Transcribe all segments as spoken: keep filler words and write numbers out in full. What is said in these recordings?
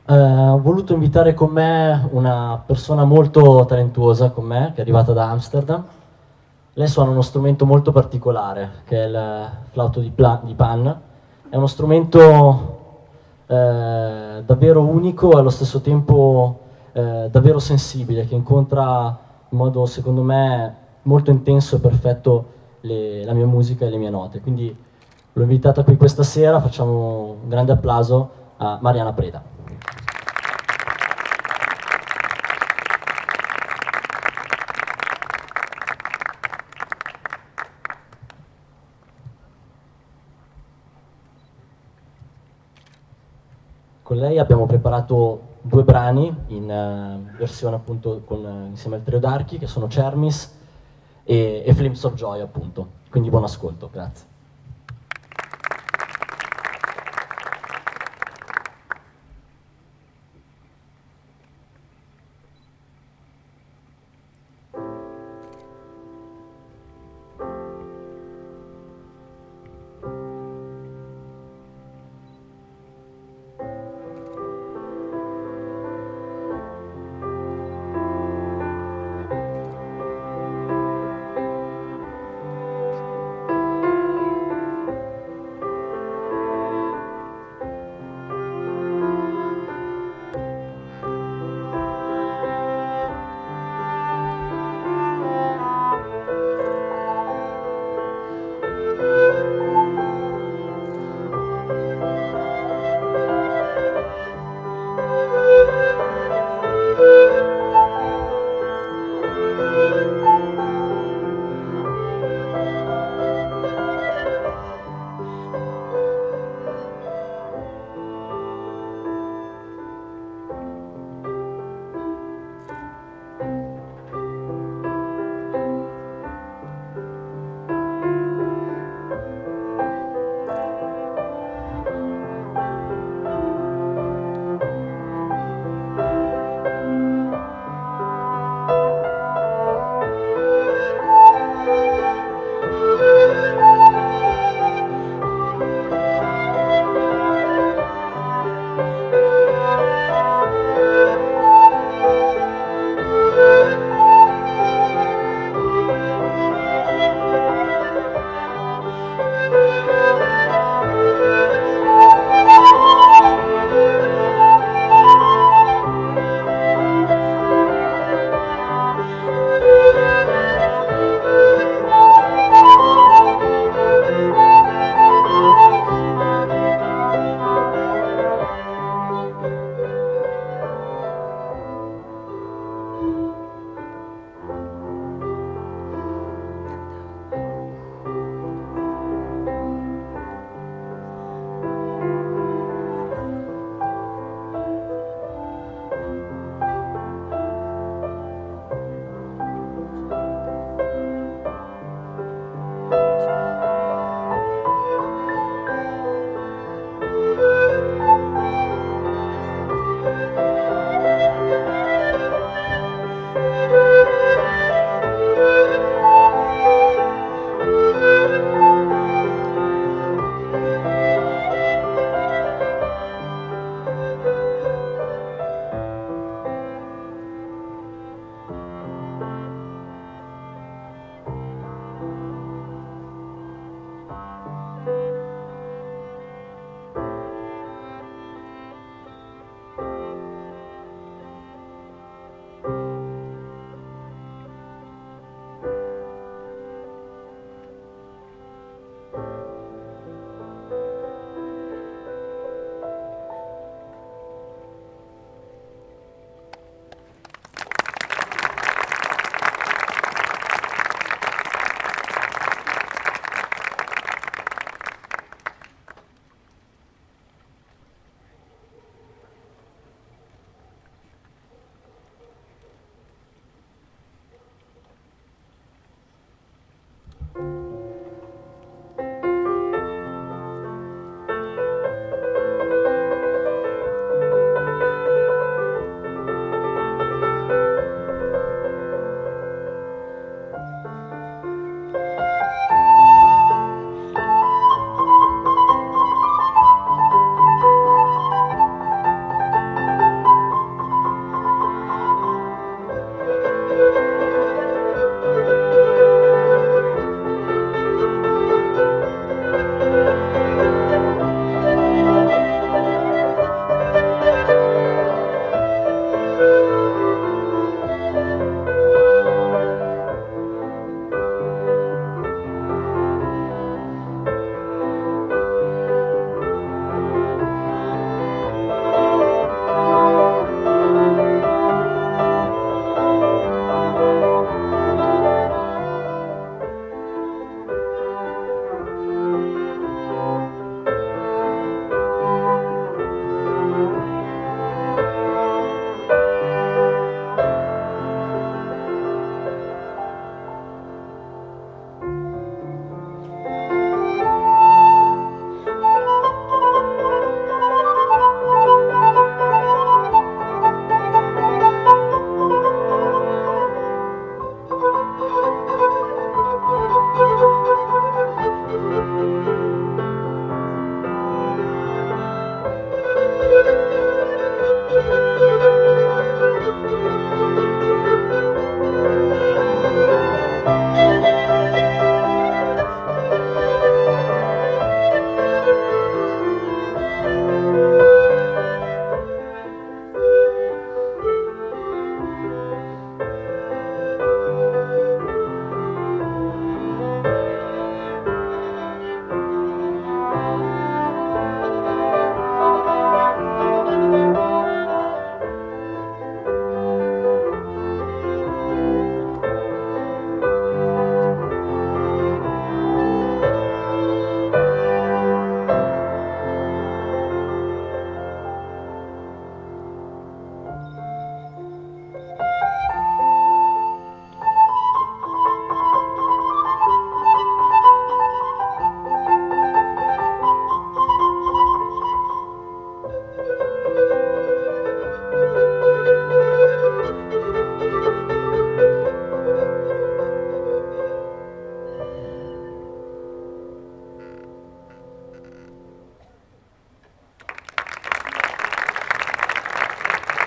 Eh, ho voluto invitare con me una persona molto talentuosa con me, che è arrivata da Amsterdam. Lei suona uno strumento molto particolare, che è il flauto di, pla- di Pan. È uno strumento eh, davvero unico e allo stesso tempo eh, davvero sensibile, che incontra in modo, secondo me, molto intenso e perfetto le- la mia musica e le mie note. Quindi l'ho invitata qui questa sera, facciamo un grande applauso a Mariana Preda. Con lei abbiamo preparato due brani in eh, versione appunto con, eh, insieme al trio d'archi, che sono Cermis e, e Flames of Joy appunto. Quindi buon ascolto, grazie.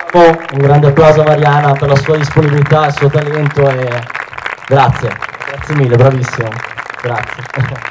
Un grande applauso a Mariana per la sua disponibilità, il suo talento e grazie, grazie mille, bravissimo, grazie.